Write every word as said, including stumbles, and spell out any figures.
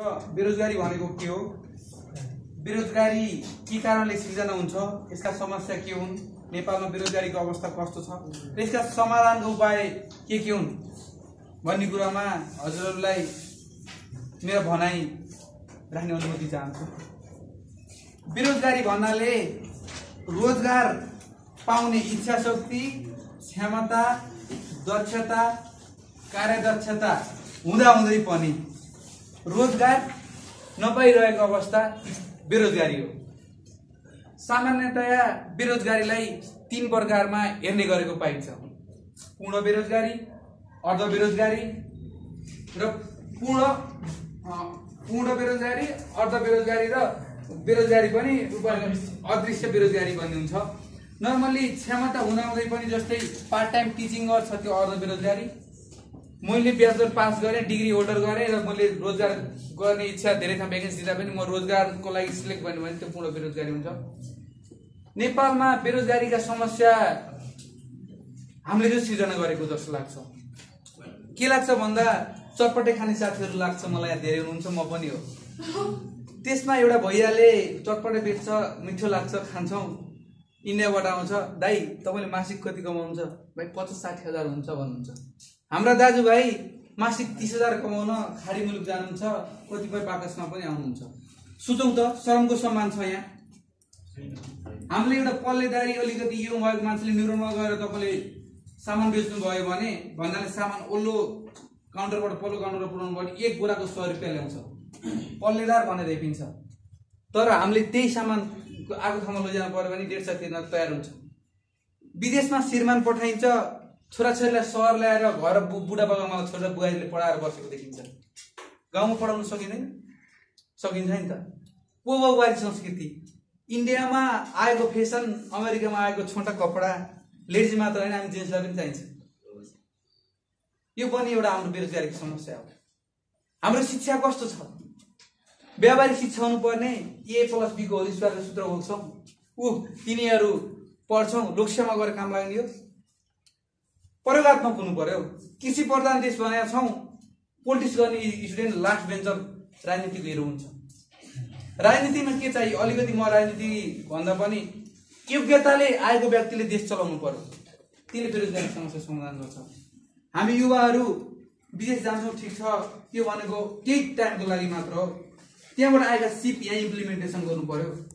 बेरोजगारी भनेको के हो, बेरोजगारी के कारणले सिर्जना हुन्छ, यसका समस्या के हुन्, नेपालमा बेरोजगारीको अवस्था कस्तो छ र यसका समाधानको उपाय के के हुन् भन्ने कुरामा हजुरहरूलाई मेरो भनाइ राख्ने अनुमति चाहन्छु। बेरोजगारी भन्नाले रोजगार पाउने इच्छा शक्ति, क्षमता, दक्षता, कार्यदक्षता हुँदा हुँदै पनि रोजगार नपाइरहेको अवस्था बेरोजगारी हो। सामान्यतया बेरोजगारीलाई तीन प्रकारमा हेर्ने गरेको पाइन्छ। पूर्ण बेरोजगारी, अर्ध बेरोजगारी र पूर्ण पूर्ण बेरोजगारी, अर्ध बेरोजगारी र बेरोजगारी पनि अदृश्य बेरोजगारी भन्ने हुन्छ। नर्मली क्षमता हुँदाहुँदै पनि जस्तै पार्ट टाइम टिचिङ गर्छ त्यो अर्ध बेरोजगारी। मैले ब्याचलर पास गरेँ, डिग्री होल्डर गरेँ र मैले रोजगार गर्ने इच्छा धेरै ठाउँ भ्याकेन्सी दिँदा पनि म रोजगारको लागि सिलेक्ट भन्यो भने त्यो पूर्ण बेरोजगारी हुन्छ। नेपालमा बेरोजगारीका समस्या हामीले जो सृजना गरेको जस्तो लाग्छ। के लाग्छ भन्दा चटपटे खाने साथीहरू लाग्छ मलाई, यहाँ धेरै हुनुहुन्छ, म पनि हो। त्यसमा एउटा भैयाले चटपटे बेच्छ, मिठो लाग्छ, खान्छौँ, इन्डियाबाट आउँछ, दाइ तपाईँले मासिक कति कमाउनुहुन्छ? भाइ पचास साठी हजार हुन्छ भन्नुहुन्छ। हाम्रा दाजुभाइ मासिक तीस हजार कमाउन खाडी मुलुक जानुहुन्छ, कतिपय बाकसमा पनि आउनुहुन्छ। सुचौँ त, शरमको सम्मान छ यहाँ। हामीले एउटा पल्लेदारी अलिकति यो भएको मान्छेले न्युरोनमा गएर तपाईँले सामान बेच्नु भयो भने भन्नाले सामान ओल्लो काउन्टरबाट पल्लो काउन्टरमा पुऱ्याउनु भयो भने एक बोराको सय रुपियाँ ल्याउँछ, पल्लेदार भनेर हेपिन्छ। तर हामीले त्यही सामान आगो ठाउँमा लैजानु पर्यो भने डेढ सय तिर्न तयार हुन्छ। विदेशमा श्रीमान पठाइन्छ, छोराछोरीलाई सहर ल्याएर घर बुढाबाबामा छोरा बुहारीले पढाएर बसेको देखिन्छ। गाउँमा पढाउन सकिँदैन? सकिन्छ नि त। पोबाबारी संस्कृति, इन्डियामा आएको फेसन, अमेरिकामा आएको छोटा कपडा, लेडिज मात्र होइन, हामी जेन्ट्सलाई पनि चाहिन्छ। यो पनि एउटा हाम्रो बेरोजगारीको समस्या हो। हाम्रो शिक्षा कस्तो छ? व्यावहारिक शिक्षा हुनुपर्ने ए प्लस बी को होल स्क्वायरको सूत्र बोल्छौँ, ऊ तिनीहरू पढ्छौँ, लोकसेवामा गएर काम लाग्ने हो। प्रयोगात्मक हुनु पर्यो। कृषि प्रधान देश भनेका छौँ, पोलिटिक्स गर्ने स्टुडेन्ट लास्ट बेन्चर राजनीतिको हिरो हुन्छ। राजनीतिमा के चाहियो? अलिकति म राजनीति भन्दा पनि योग्यताले आएको व्यक्तिले देश चलाउनु पर्यो। त्यसले बेरोजगारी समस्या समाधान गर्छ। हामी युवाहरू विदेश जान्छौँ, ठिक छ, त्यो भनेको केही टाइमको लागि मात्र हो। त्यहाँबाट आएका सिप यहाँ इम्प्लिमेन्टेसन गर्नु पर्यो।